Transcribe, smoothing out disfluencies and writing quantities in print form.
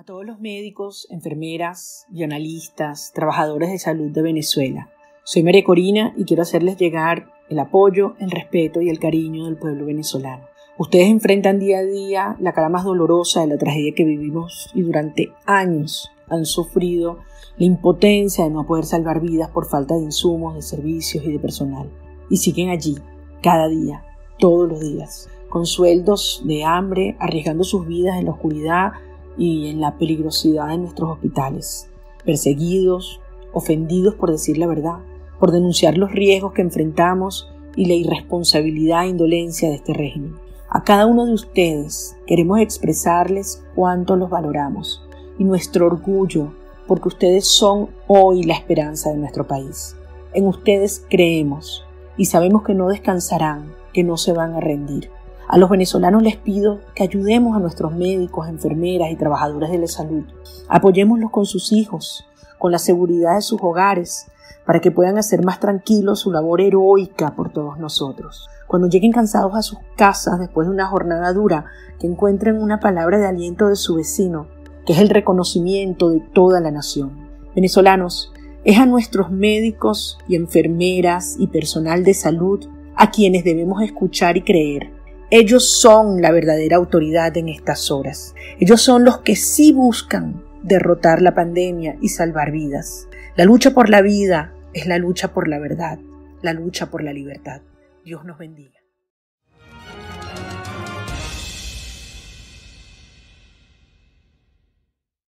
A todos los médicos, enfermeras y analistas, trabajadores de salud de Venezuela. Soy María Corina y quiero hacerles llegar el apoyo, el respeto y el cariño del pueblo venezolano. Ustedes enfrentan día a día la cara más dolorosa de la tragedia que vivimos y durante años han sufrido la impotencia de no poder salvar vidas por falta de insumos, de servicios y de personal. Y siguen allí, cada día, todos los días, con sueldos de hambre, arriesgando sus vidas en la oscuridad y en la peligrosidad de nuestros hospitales, perseguidos, ofendidos por decir la verdad, por denunciar los riesgos que enfrentamos y la irresponsabilidad e indolencia de este régimen. A cada uno de ustedes queremos expresarles cuánto los valoramos y nuestro orgullo porque ustedes son hoy la esperanza de nuestro país. En ustedes creemos y sabemos que no descansarán, que no se van a rendir. A los venezolanos les pido que ayudemos a nuestros médicos, enfermeras y trabajadores de la salud. Apoyémoslos con sus hijos, con la seguridad de sus hogares, para que puedan hacer más tranquilos su labor heroica por todos nosotros. Cuando lleguen cansados a sus casas después de una jornada dura, que encuentren una palabra de aliento de su vecino, que es el reconocimiento de toda la nación. Venezolanos, es a nuestros médicos y enfermeras y personal de salud a quienes debemos escuchar y creer. Ellos son la verdadera autoridad en estas horas. Ellos son los que sí buscan derrotar la pandemia y salvar vidas. La lucha por la vida es la lucha por la verdad, la lucha por la libertad. Dios nos bendiga.